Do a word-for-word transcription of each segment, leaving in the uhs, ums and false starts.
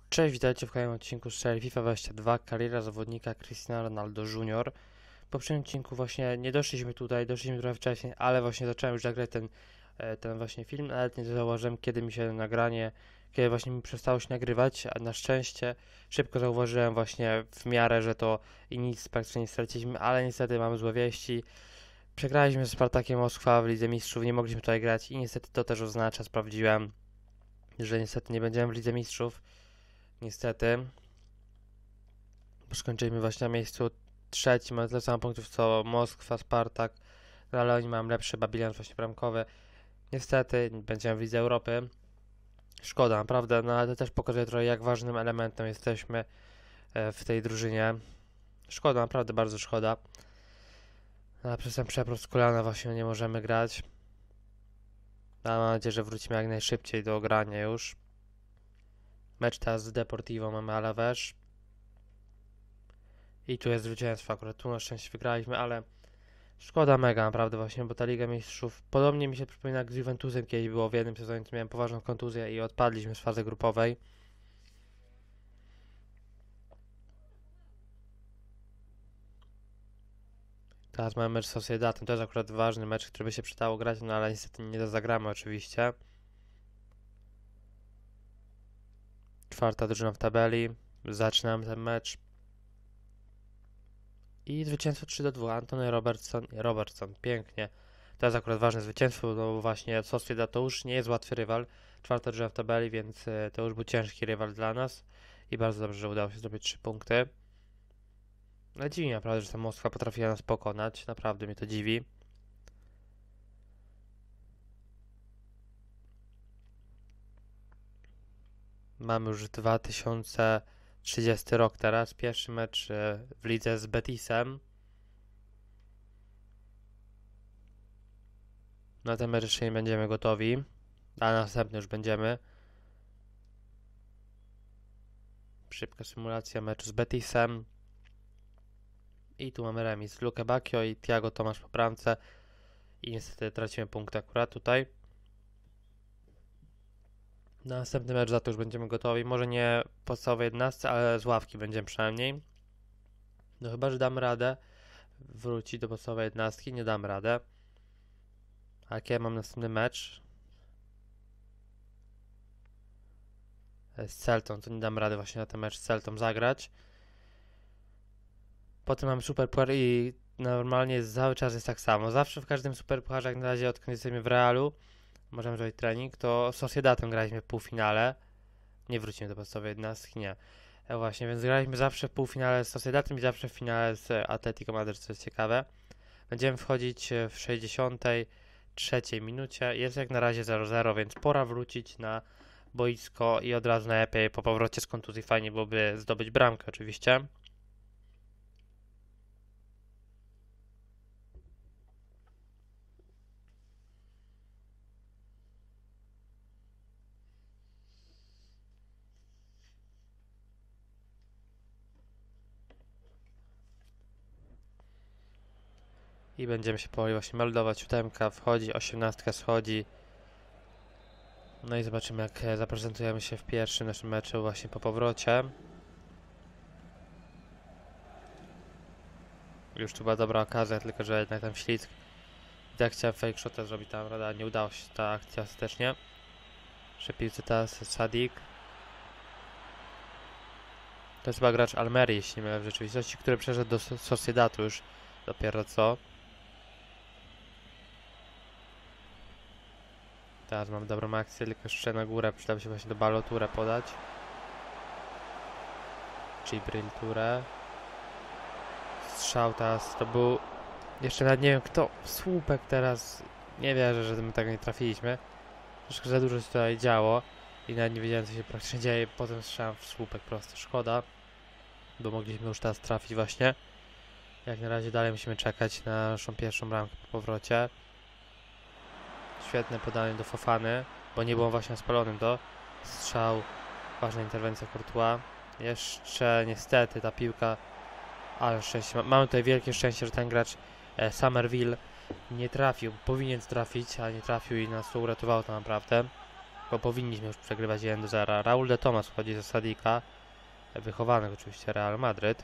Cześć, witajcie w kolejnym odcinku z serii FIFA dwadzieścia dwa, kariera zawodnika Cristiano Ronaldo Junior. W poprzednim odcinku właśnie nie doszliśmy tutaj, doszliśmy trochę wcześniej, ale właśnie zacząłem już nagrać ten, e, ten właśnie film, ale nie zauważyłem, kiedy mi się nagranie, kiedy właśnie mi przestało się nagrywać, a na szczęście szybko zauważyłem właśnie w miarę, że to i nic praktycznie nie straciliśmy, ale niestety mamy złe wieści. Przegraliśmy z Spartakiem Moskwa w Lidze Mistrzów, nie mogliśmy tutaj grać i niestety to też oznacza, sprawdziłem, że niestety nie będziemy w Lidze Mistrzów. Niestety. Skończyliśmy właśnie na miejscu trzecim, mamy tyle samo punktów co Moskwa, Spartak, no ale oni mają lepszy bilans właśnie bramkowy. Niestety będziemy w Lidze Europy. Szkoda, naprawdę, no ale to też pokazuje trochę, jak ważnym elementem jesteśmy w tej drużynie. Szkoda, naprawdę bardzo szkoda. Ale przez ten przeprost z kolana właśnie nie możemy grać. Mam nadzieję, że wrócimy jak najszybciej do grania już. Mecz teraz z Deportivo mamy Alavés. I tu jest zwycięstwo, akurat tu na szczęście wygraliśmy, ale szkoda mega naprawdę właśnie, bo ta Liga Mistrzów podobnie mi się przypomina jak z Juventusem kiedyś było w jednym sezonie, to miałem poważną kontuzję i odpadliśmy z fazy grupowej. Teraz mamy mecz z Sociedatem, to jest akurat ważny mecz, który by się przydało grać, no ale niestety nie zagramy oczywiście. Czwarta drużyna w tabeli, zaczynamy ten mecz. I zwycięstwo trzy do dwóch, Antony Robertson, Robertson, pięknie. To jest akurat ważne zwycięstwo, no bo właśnie Sociedad to już nie jest łatwy rywal. Czwarta drużyna w tabeli, więc to już był ciężki rywal dla nas. I bardzo dobrze, że udało się zdobyć trzy punkty. Ale dziwi mnie naprawdę, że ta Moskwa potrafiła nas pokonać. Naprawdę mnie to dziwi. Mamy już dwa tysiące trzydziesty rok teraz. Pierwszy mecz w lidze z Betisem. Na ten mecz jeszcze nie będziemy gotowi, a następny już będziemy. Szybka symulacja meczu z Betisem. I tu mamy remis. Luke Bacchio i Thiago Tomasz po bramce. I niestety tracimy punkt akurat tutaj. Na następny mecz za to już będziemy gotowi. Może nie podstawowej jedenastce, ale z ławki będziemy przynajmniej. No chyba, że damy radę wrócić do podstawowej jedenastki. Nie damy radę. A jaki ja mam następny mecz? Z Celtą, to nie dam rady właśnie na ten mecz z Celtą zagrać. Potem mam Super Puchar i normalnie cały czas jest tak samo. Zawsze w każdym Super Pucharze, jak na razie odkąd jesteśmy w Realu, możemy zrobić trening, to z Sociedatem graliśmy w półfinale. Nie wrócimy do podstawowej jedenastki, nie. E właśnie, więc graliśmy zawsze w półfinale z Sociedatem i zawsze w finale z Atletico Madryt, co jest ciekawe. Będziemy wchodzić w sześćdziesiątej trzeciej minucie. Jest jak na razie zero zero, więc pora wrócić na boisko i od razu najlepiej po powrocie z kontuzji fajnie byłoby zdobyć bramkę oczywiście. I będziemy się powoli właśnie meldować. Siódemka wchodzi, osiemnastka schodzi. No i zobaczymy, jak zaprezentujemy się w pierwszym naszym meczu właśnie po powrocie. Już tu była dobra okazja, tylko że jednak tam ślizg. I tak chciałem fake shota zrobić tam, rada, nie udała się ta akcja ostatecznie. Przy piłce teraz Sadik. To jest chyba gracz Almerii, jeśli nie mylę w rzeczywistości, który przeszedł do Sociedadu już dopiero co. Teraz mam dobrą akcję, tylko jeszcze na górę przydałoby się właśnie do Baloturę podać. Gibril Touré. Strzał teraz, to był... Jeszcze nawet nie wiem kto, słupek teraz. Nie wierzę, że my tego nie trafiliśmy. Troszkę za dużo się tutaj działo. I nawet nie wiedziałem, co się praktycznie dzieje. Potem strzałem w słupek prosto, szkoda. Bo mogliśmy już teraz trafić właśnie. Jak na razie dalej musimy czekać na naszą pierwszą bramkę po powrocie. Świetne podanie do Fofany, bo nie było właśnie spalonym to. Strzał, ważna interwencja Courtois. Jeszcze niestety ta piłka, ale szczęście. Mamy tutaj wielkie szczęście, że ten gracz e, Summerville nie trafił. Powinien trafić, ale nie trafił i nas to uratowało to naprawdę. bo powinniśmy już przegrywać jeden do zera. Raul de Tomas wchodzi za Sadika, wychowanych oczywiście Real Madryt.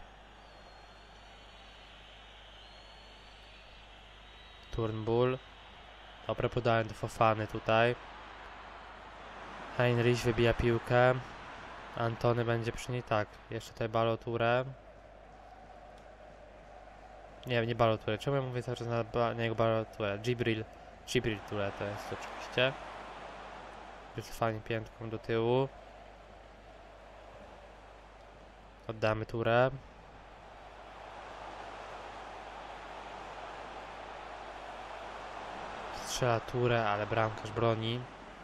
Turnbull. Dobre podanie do Fofany tutaj. Heinrich wybija piłkę. Antony będzie przy niej, tak. Jeszcze tutaj Baloturę. Nie, nie Baloturę. Czemu ja mówię cały czas na, ba, na jego Baloturę? Gibril. Gibril Touré to jest oczywiście. Wycofanie piętką do tyłu. Oddamy Touré. Strzela Touré, ale bramkarz broni.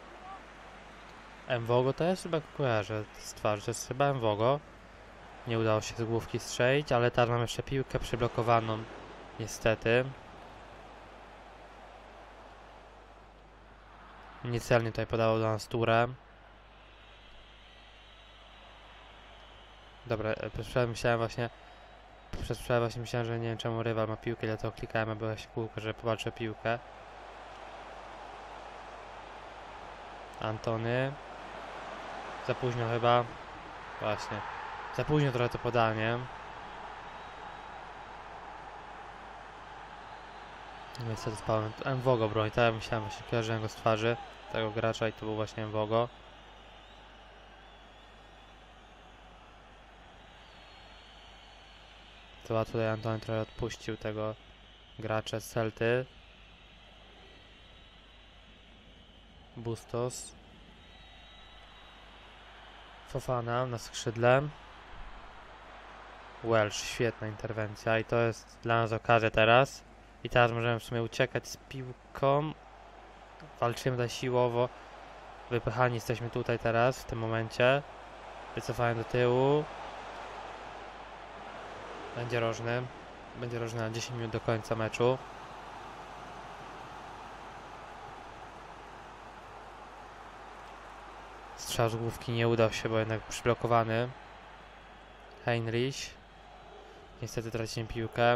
Mvogo to jest chyba kojarzę z twarzy, to jest chyba Mvogo. Nie udało się z główki strzelić, ale teraz mam jeszcze piłkę przyblokowaną. Niestety. Niecelnie tutaj podało do nas Touré. Dobra, przez przerwę myślałem właśnie... Przez przerwę właśnie myślałem, że nie wiem czemu rywal ma piłkę, dlatego klikałem, aby właśnie kółko, żeby popatrzeć o piłkę. Antony. Za późno chyba. Właśnie. Za późno trochę to podanie. Niestety spałem. Mvogo broń. Tak myślałem, właśnie kojarzyłem go z twarzy tego gracza i to był właśnie Mvogo. To tutaj Antony trochę odpuścił tego gracza z Celty. Bustos. Fofana na skrzydle. Welsh, świetna interwencja i to jest dla nas okazja teraz. I teraz możemy w sumie uciekać z piłką. Walczymy tutaj siłowo. Wypychani jesteśmy tutaj teraz, w tym momencie. Wycofałem do tyłu. Będzie rożny. Będzie rożny na dziesięć minut do końca meczu. Strzał z główki nie udał się, bo jednak przyblokowany. Heinrich. Niestety tracimy piłkę.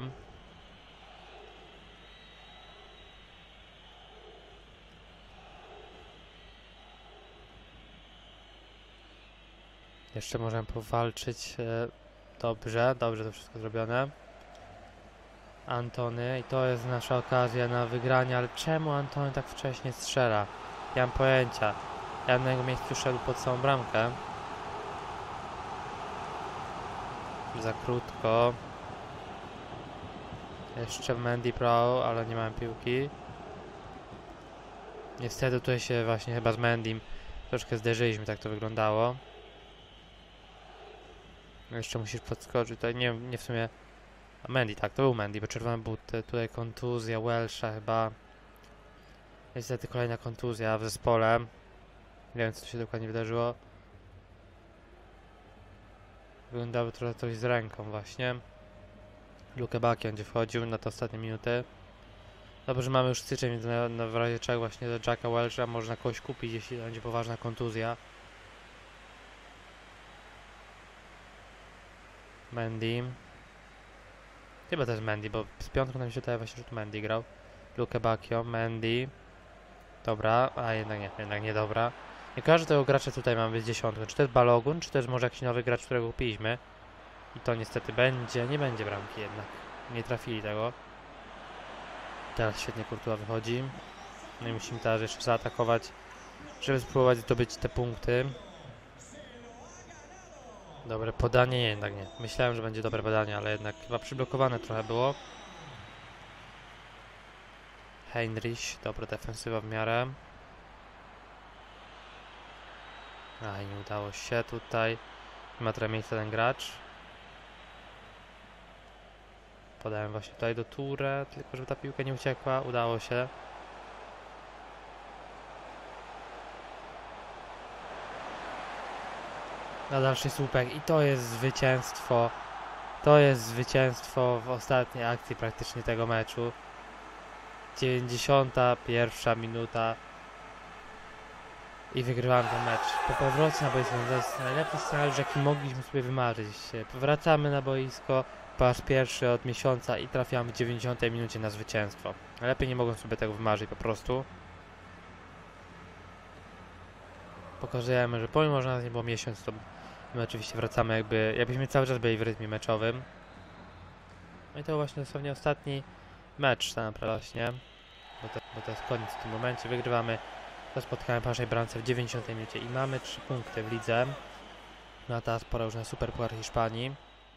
Jeszcze możemy powalczyć. Dobrze, dobrze to wszystko zrobione. Antony i to jest nasza okazja na wygranie, ale czemu Antony tak wcześnie strzela? Nie mam pojęcia. Ja na jego miejscu szedł pod całą bramkę. Za krótko. Jeszcze Mendy Pro, ale nie mam piłki. Niestety tutaj się właśnie chyba z Mendym troszkę zderzyliśmy, tak to wyglądało. Jeszcze musisz podskoczyć, tutaj nie, nie w sumie... A Mendy, tak, to był Mendy, bo czerwone buty, tutaj kontuzja Welsha chyba. Niestety kolejna kontuzja w zespole. Nie wiem co tu się dokładnie wydarzyło. Wyglądało trochę coś z ręką właśnie. Luke Bacchio będzie wchodził na te ostatnie minuty. Dobrze, że mamy już styczeń, więc na, na w razie czego właśnie do Jacka Welsha można kogoś kupić, jeśli będzie poważna kontuzja. Mendy. Chyba to jest Mendy, bo z piątką nam się wydaje właśnie, że tu Mendy grał. Luke Bacchio, Mendy. Dobra, a jednak nie, jednak nie dobra. Nie kojarzę tego gracza tutaj mamy z dziesiątką. Czy to jest Balogun, czy to jest może jakiś nowy gracz, którego kupiliśmy? I to niestety będzie, nie będzie bramki jednak. Nie trafili tego. Teraz świetnie Courtois wychodzi. No i musimy teraz jeszcze zaatakować, żeby spróbować zdobyć te punkty. Dobre podanie, nie, jednak nie. Myślałem, że będzie dobre podanie, ale jednak chyba przyblokowane trochę było. Heinrich, dobra defensywa w miarę. A i nie udało się tutaj. Nie ma trochę miejsca ten gracz. Podałem właśnie tutaj do Touré, tylko żeby ta piłka nie uciekła. Udało się. Na dalszy słupek i to jest zwycięstwo. To jest zwycięstwo w ostatniej akcji praktycznie tego meczu. dziewięćdziesiąta pierwsza minuta. I wygrywamy ten mecz. Po powrocie na boisko to jest najlepszy scenariusz, jaki mogliśmy sobie wymarzyć. Wracamy na boisko po raz pierwszy od miesiąca i trafiamy w dziewięćdziesiątej minucie na zwycięstwo. Lepiej nie mogłem sobie tego wymarzyć po prostu. pokazujemy, że pomimo, że nas nie było miesiąc, to my oczywiście wracamy jakby, jakbyśmy cały czas byli w rytmie meczowym. No i to właśnie dosłownie ostatni mecz tak naprawdę właśnie, bo to, bo to jest koniec w tym momencie. Wygrywamy to spotkanie po naszej bramce w dziewięćdziesiątej minucie i mamy trzy punkty w lidze. No a teraz pora już na Super Puchar Hiszpanii.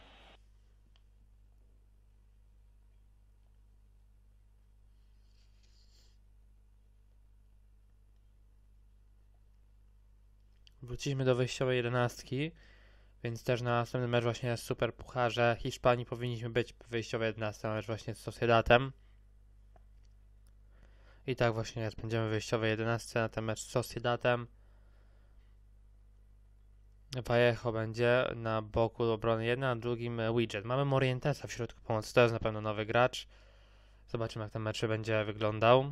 Wróciliśmy do wyjściowej jedenastki, więc też na następny mecz właśnie w Super Pucharze Hiszpanii powinniśmy być w wyjściowej jedenastce, na mecz właśnie z Sociedatem. I tak właśnie jest, będziemy w wyjściowej jedenastce na ten mecz z Sociedatem. Vallejo będzie na boku obrony jeden, a na drugim Widget. Mamy Morientesa w środku pomocy, to jest na pewno nowy gracz. Zobaczymy, jak ten mecz będzie wyglądał.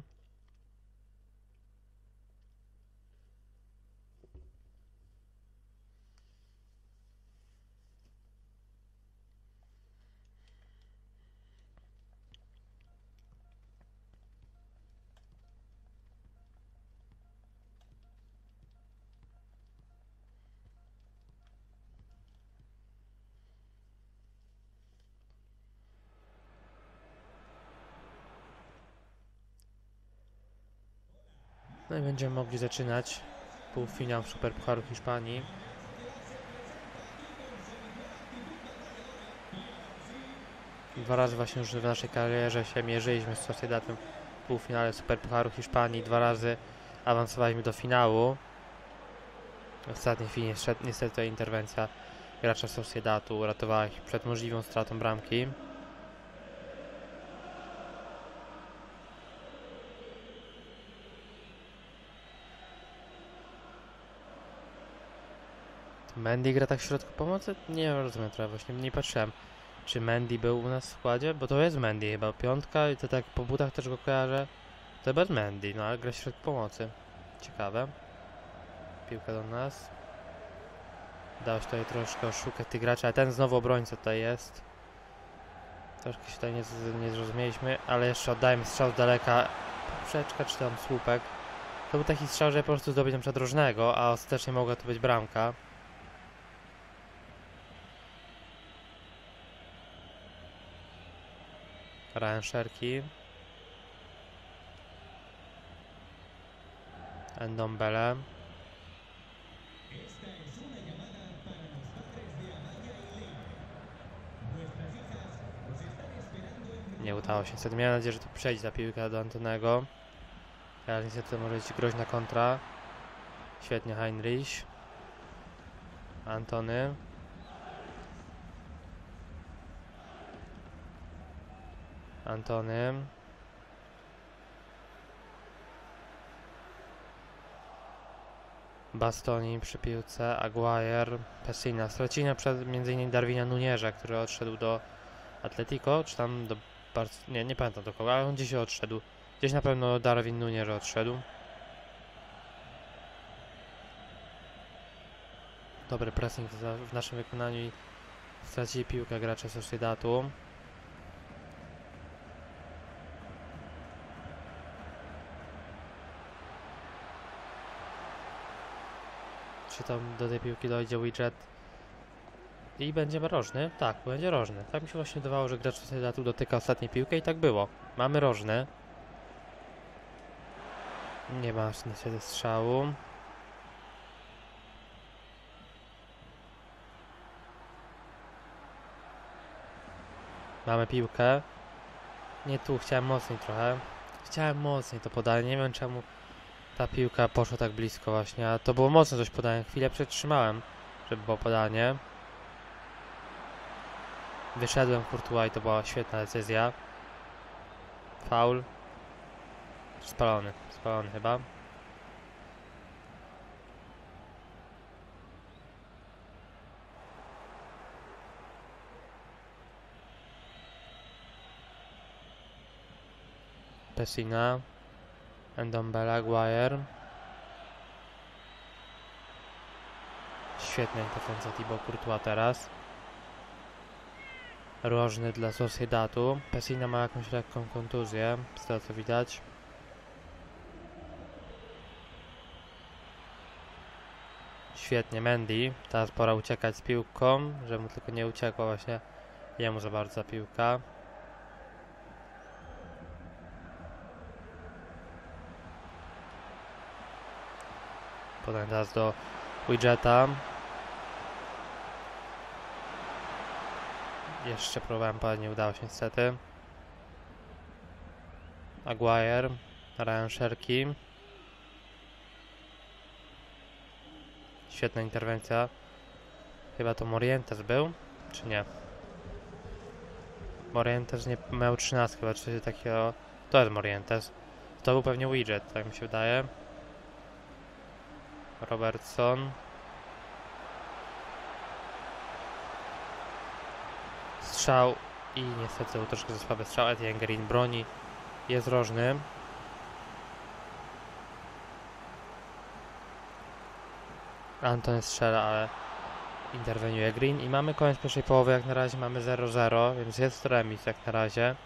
No i będziemy mogli zaczynać półfinał Superpucharu Hiszpanii. Dwa razy właśnie już w naszej karierze się mierzyliśmy z Sociedatem w półfinale Superpucharu Hiszpanii. Dwa razy awansowaliśmy do finału. W ostatniej chwili niestety, niestety to interwencja gracza Sociedatu uratowała ich przed możliwą stratą bramki. Mendy gra tak w środku pomocy? Nie rozumiem trochę, właśnie nie patrzyłem, czy Mendy był u nas w składzie, bo to jest Mendy chyba, piątka i to tak po butach też go kojarzę. To bez Mendy, no ale gra w środku pomocy. Ciekawe. Piłka do nas. Dało się tutaj troszkę oszukać tych graczy, ale ten znowu obrońca tutaj jest. Troszkę się tutaj nie, nie zrozumieliśmy, ale jeszcze oddajemy strzał z daleka. Poprzeczka czy tam słupek. To był taki strzał, że po prostu zdobyć na przykład różnego, a ostatecznie mogła to być bramka. Ryan Sherky. Ndombele. Nie udało się. Niestety miałem nadzieję, że to przejdzie ta piłka do Antonego. Ale niestety to może być groźna kontra. Świetnie Heinrich. Antony. Antony. Bastoni przy piłce. Aguirre. Pessina. Stracili przed między innymi Darwina Nunierza, który odszedł do Atletico, czy tam do Barc... Nie, nie pamiętam do kogo, ale on gdzieś odszedł. Gdzieś na pewno Darwin Nunierz odszedł. Dobry pressing w naszym wykonaniu i stracili piłkę gracze Sociedatu. Czy tam do tej piłki dojdzie Widget i będzie rożny? Tak, będzie rożny. Tak mi się właśnie wydawało, że gracz Sociedatu dotyka ostatniej piłkę i tak było. Mamy rożny. Nie ma niestety strzału. Mamy piłkę. Nie tu, chciałem mocniej trochę. Chciałem mocniej to podanie, nie wiem czemu ta piłka poszła tak blisko właśnie, a to było mocno coś podanie. Chwilę przetrzymałem, żeby było podanie. Wyszedłem Courtois i to była świetna decyzja. Faul. Spalony, spalony chyba. Pessina. Ndombele, Aguirre. Świetna interwencja Thibaut Courtois teraz. Rożny dla Sociedatu. Pessina ma jakąś lekką kontuzję, z tego co widać. Świetnie, Mendy. Teraz pora uciekać z piłką, żeby mu tylko nie uciekła właśnie jemu za bardzo piłka. Podam teraz do Widgeta. Jeszcze próbowałem podać, nie udało się niestety. Aguirre, Ryan Cherki. Świetna interwencja. Chyba to Morientes był, czy nie? Morientes nie miał trzynaście chyba, czy takiego... To jest Morientes. To był pewnie Widget, tak mi się wydaje. Robertson. Strzał i niestety był troszkę za słaby strzał. Etienne Green broni. Jest rożny. Antony strzela, ale interweniuje Green i mamy koniec pierwszej połowy. Jak na razie mamy zero zero, więc jest remis jak na razie.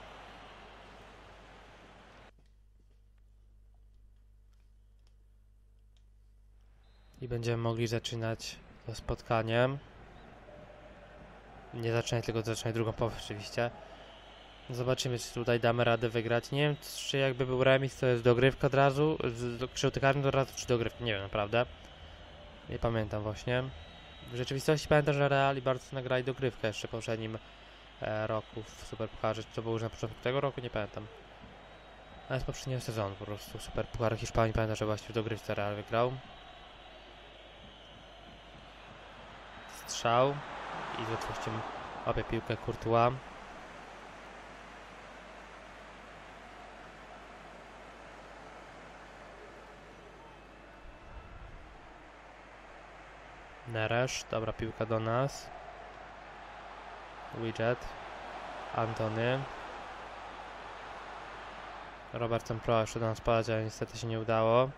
I będziemy mogli zaczynać to spotkanie. Nie zaczynać, tylko zaczynać drugą połowę oczywiście. Zobaczymy, czy tutaj damy radę wygrać. Nie wiem, czy jakby był remis, to jest dogrywka od razu, z krzyżu karnym od razu, czy dogrywka, nie wiem naprawdę. Nie pamiętam właśnie. W rzeczywistości pamiętam, że Real i Barcelona grali dogrywkę jeszcze w poprzednim e, roku w Superpucharze. Czy to było już na początku tego roku? Nie pamiętam. Ale z poprzedniego sezonu po prostu. Superpuchar Hiszpanii pamiętam, że właśnie w dogrywce Real wygrał. Strzał. I z łatwością łapie piłkę Courtois. Neres, dobra piłka do nas. Widget. Antony. Robertson próbował jeszcze do nas podać, ale niestety się nie udało.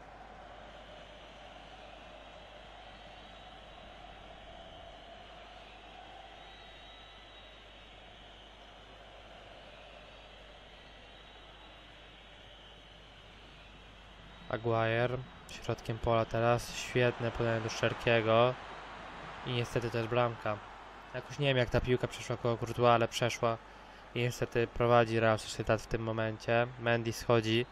Aguirre. Środkiem pola teraz. Świetne podanie do Cherkiego. I niestety to jest bramka. Jakoś nie wiem, jak ta piłka przeszła koło Courtois, ale przeszła. I niestety prowadzi Real Sociedad w tym momencie. Mendy schodzi.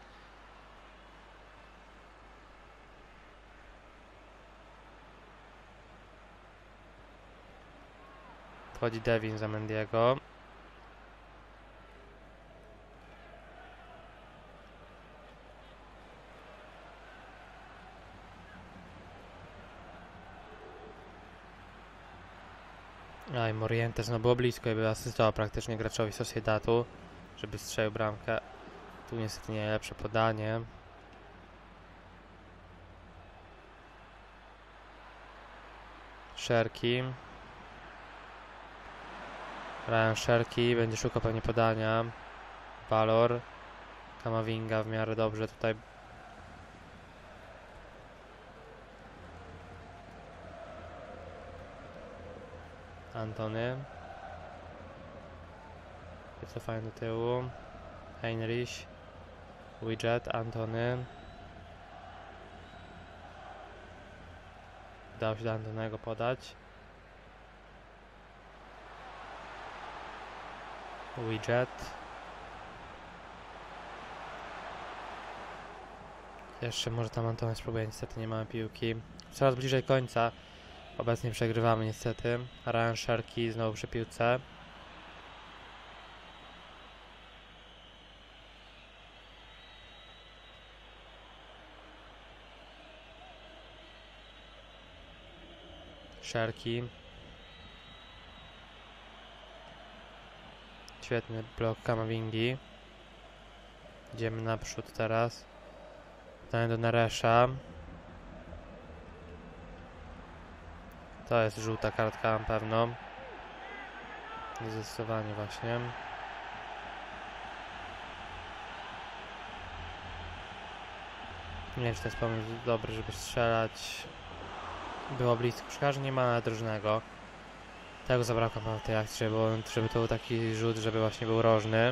Wchodzi Devin za Mendiego. Aj, Morientes, no było blisko i by asystował praktycznie graczowi Sociedadu, żeby strzelił bramkę. Tu niestety nie najlepsze podanie. Cherki. Ryan Cherki będzie szukał pewnie podania. Valor. Kamavinga w miarę dobrze tutaj. Antony. Wycofanie do tyłu. Heinrich. Widget. Antony. Udało się do Antonego podać. Widget. Jeszcze może tam Antony spróbuje, niestety nie mamy piłki. Coraz bliżej końca. Obecnie przegrywamy niestety. Ryan Cherki znowu przy piłce. Cherki. Świetny blok Kamavingi. Idziemy naprzód teraz. Pytanie do Neresza. To jest żółta kartka na pewno. Zdecydowanie właśnie. Nie wiem, czy to jest pomysł dobry, żeby strzelać. Było blisko. Szkoda, że nie ma nadrożnego. Tego zabrakło w tej akcji, żeby, żeby to był taki rzut, żeby właśnie był rożny.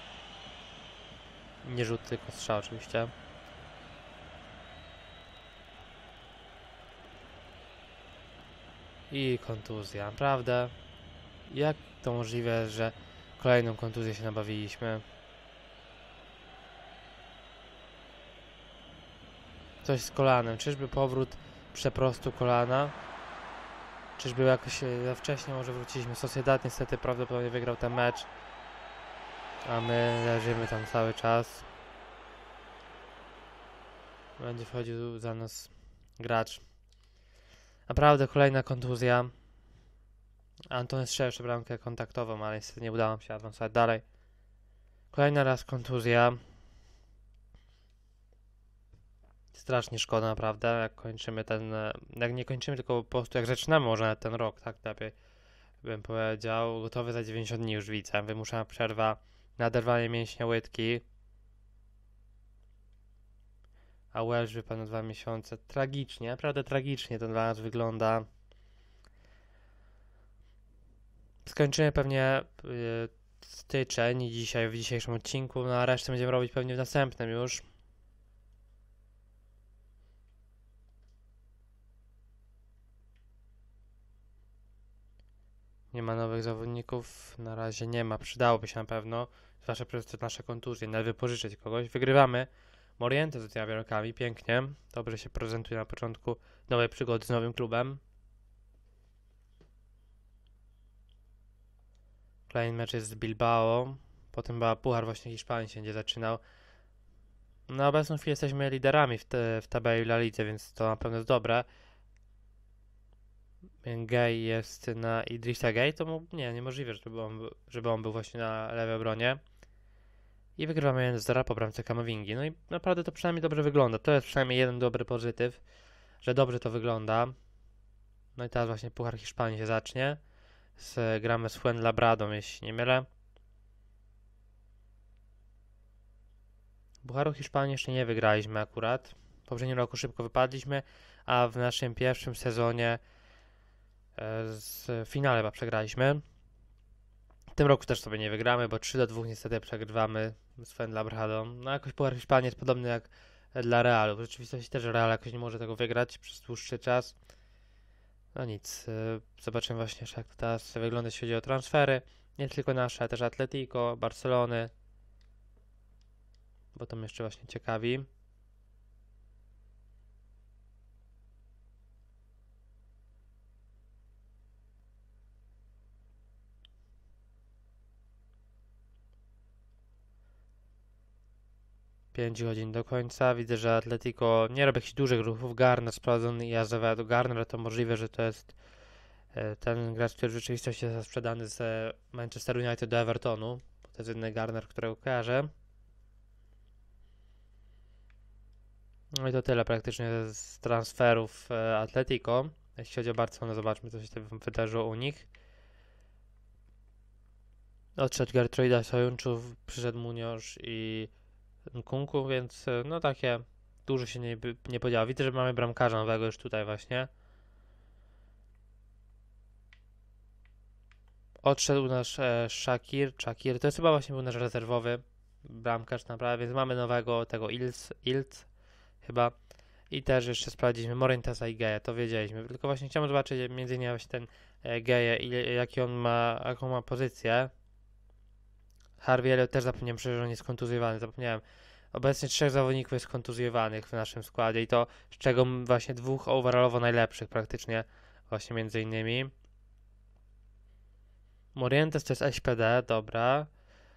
Nie rzut, tylko strzał oczywiście. I kontuzja, naprawdę? Jak to możliwe, że kolejną kontuzję się nabawiliśmy? Coś z kolanem. Czyżby powrót przeprostu kolana? Czyżby jakoś za wcześnie może wróciliśmy? Sociedad niestety prawdopodobnie wygrał ten mecz, a my leżymy tam cały czas. Będzie wchodził za nas gracz. Naprawdę kolejna kontuzja. Antony strzelił jeszcze bramkę kontaktową, ale niestety nie udało nam się awansować dalej. Kolejna raz kontuzja. Strasznie szkoda naprawdę, jak kończymy ten, jak nie kończymy, tylko po prostu jak zaczynamy może nawet ten rok, tak lepiej bym powiedział, gotowy za dziewięćdziesiąt dni już widzę, wymuszana przerwa, naderwanie mięśnia łydki, a Welsh wypadł na dwa miesiące, tragicznie, naprawdę tragicznie to dla nas wygląda. Skończymy pewnie yy, styczeń dzisiaj, w dzisiejszym odcinku, no a resztę będziemy robić pewnie w następnym już. Nie ma nowych zawodników, na razie nie ma, przydałoby się na pewno, zwłaszcza przez te nasze kontuzje, nawet wypożyczyć kogoś. Wygrywamy, Morientes z tymi wielkami, pięknie, dobrze się prezentuje na początku nowej przygody z nowym klubem. Kolejny mecz jest z Bilbao, potem chyba Puchar właśnie Hiszpanii się będzie zaczynał. Na obecną chwilę jesteśmy liderami w, te, w tabeli La Lidze, więc to na pewno jest dobre. Gay jest na Idrissa Gay, to mu, nie, niemożliwe, żeby on, żeby on był właśnie na lewej obronie. I wygrywamy jeden zero po bramce Kamavingi. No i naprawdę to przynajmniej dobrze wygląda. To jest przynajmniej jeden dobry pozytyw, że dobrze to wygląda. No i teraz właśnie Puchar Hiszpanii się zacznie. Z, gramy z Fuenlabradą, jeśli nie mylę. Pucharu Hiszpanii jeszcze nie wygraliśmy akurat. W poprzednim roku szybko wypadliśmy, a w naszym pierwszym sezonie z finale chyba przegraliśmy. W tym roku też sobie nie wygramy, bo trzy do dwóch niestety przegrywamy z Fuenlabradą. No jakoś Puchar Hiszpanii jest podobny jak dla Realu. W rzeczywistości też Real jakoś nie może tego wygrać przez dłuższy czas. No nic, zobaczymy właśnie jak to teraz wygląda, jeśli chodzi o transfery. Nie tylko nasze, ale też Atletico, Barcelony. Bo to mnie jeszcze właśnie ciekawi. pięć godzin do końca. Widzę, że Atletico nie robi jakichś dużych ruchów. Garner sprawdzony i Azevedo. Garner to możliwe, że to jest ten gracz, który w rzeczywistości jest sprzedany z Manchester United do Evertonu. To jest jedyny Garner, którego kojarzę. No i to tyle praktycznie z transferów Atletico. Jeśli chodzi o Barcelonę, zobaczmy, co się tam wydarzyło u nich. Odszedł Gertruida Sojunczu, przyszedł Muniosz i Nkunku, więc no takie dużo się nie, nie podziało. Widzę, że mamy bramkarza nowego już tutaj właśnie. Odszedł nasz e, Shakir, Shakir, to jest chyba właśnie był nasz rezerwowy bramkarz naprawdę, więc mamy nowego tego Ilz, Ilz chyba. I też jeszcze sprawdziliśmy Morientesa i Geja, to wiedzieliśmy. Tylko właśnie chciałem zobaczyć między innymi właśnie ten e, Geje, jaki on ma, jaką ma pozycję. Harvey też zapomniałem, że on jest kontuzjowany, zapomniałem. Obecnie trzech zawodników jest kontuzjowanych w naszym składzie i to z czego właśnie dwóch overallowo najlepszych praktycznie, właśnie między innymi. Morientes to jest S P D, dobra.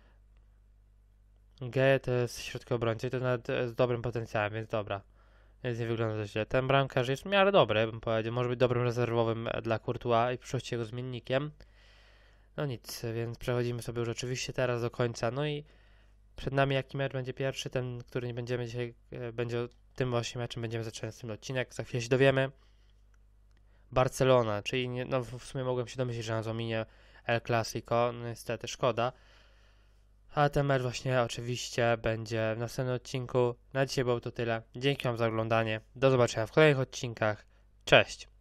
Geje to jest środkowy obrońca i to nawet z dobrym potencjałem, więc dobra. Więc nie wygląda to źle. Ten bramkarz jest w miarę dobry, bym powiedział. Może być dobrym rezerwowym dla Courtois i w przyszłości jego zmiennikiem. No nic, więc przechodzimy sobie już oczywiście teraz do końca. No i przed nami jaki mecz będzie pierwszy, ten, który nie będziemy dzisiaj, będzie tym właśnie meczem będziemy zaczynać ten odcinek. Za chwilę się dowiemy. Barcelona, czyli nie, no w sumie mogłem się domyślić, że nas ominie El Clasico, no niestety szkoda. A ten mecz właśnie oczywiście będzie w następnym odcinku. Na dzisiaj było to tyle. Dzięki wam za oglądanie. Do zobaczenia w kolejnych odcinkach. Cześć!